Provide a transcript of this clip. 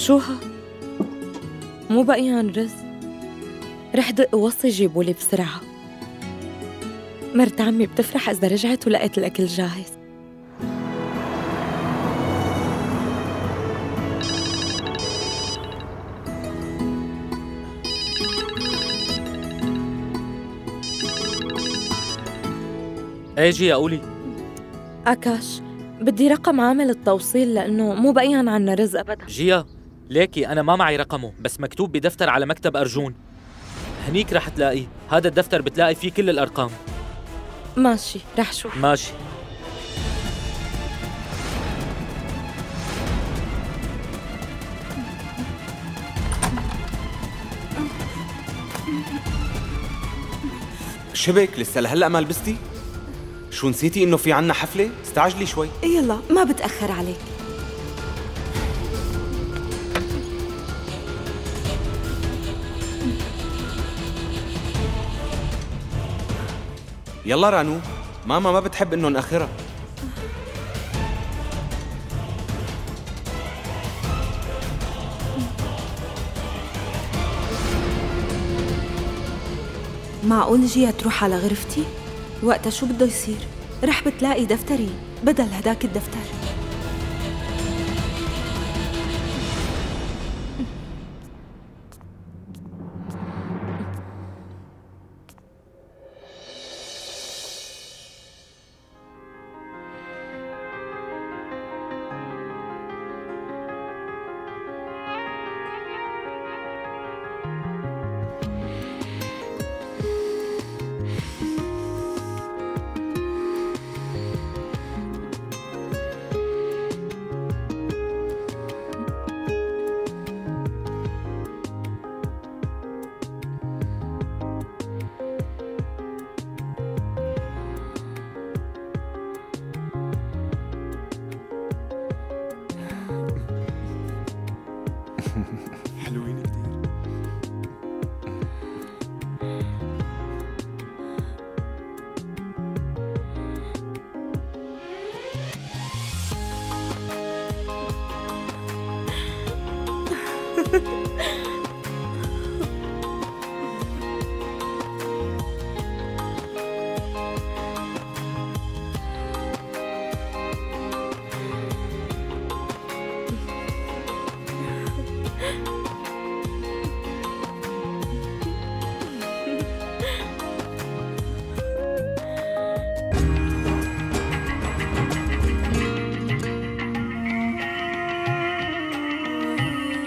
شو ها؟ مو بقيان رز. رح دق وصي جيبولي بسرعة. مرت عمي بتفرح إذا رجعت ولقيت الأكل جاهز. اجي يا قولي. أكاش، بدي رقم عامل التوصيل لأنه مو بقيان عنا رز أبدا. جيا ليكي أنا ما معي رقمه، بس مكتوب بدفتر على مكتب أرجون. هنيك رح تلاقيه، هذا الدفتر بتلاقي فيه كل الأرقام. ماشي، رح شوف. ماشي. شبك لسه لهلا ما لبستي؟ شو نسيتي انه في عنا حفلة؟ استعجلي شوي. يلا ما بتأخر عليك. يلا رانو، ماما ما بتحب انه نأخرها. معقول جيا تروح على غرفتي؟ وقتها شو بده يصير؟ رح بتلاقي دفتري بدل هداك الدفتر. حلوين كتير.